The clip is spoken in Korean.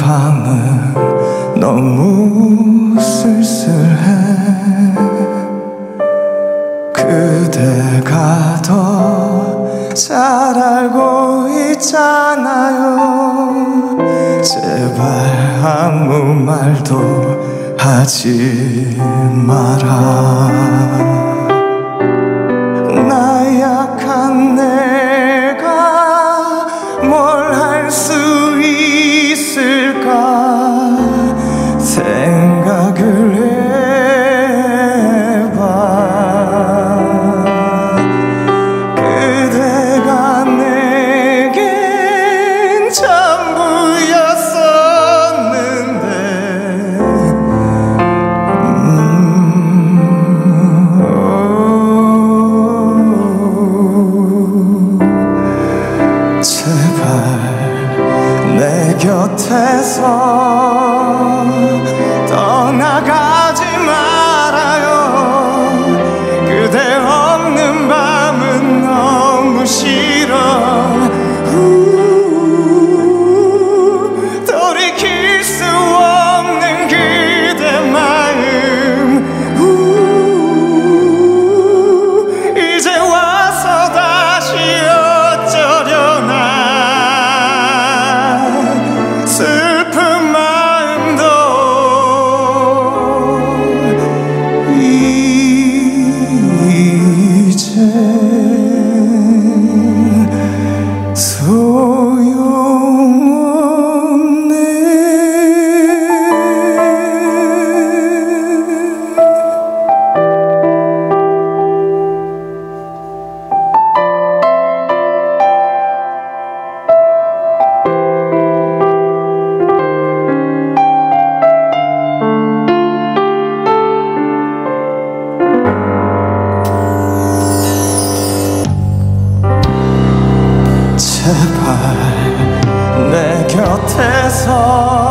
밤은 너무 쓸쓸해. 그대가 더 잘 알고 있잖아요. 제발 아무 말도 하지 마라. 나약한 내가 뭘 할 수 있을까 생각을 해봐. 그대가 내겐 전부였었는데 제발 내 곁에서 떠나가지 말아요. 그대 없는 밤은 너무 싫어. 돌이킬 수 없는 그대 마음. 이제 와서 다시 어쩌려나. 슬픈 마음도 이제 소용없네. 제발 내 곁에서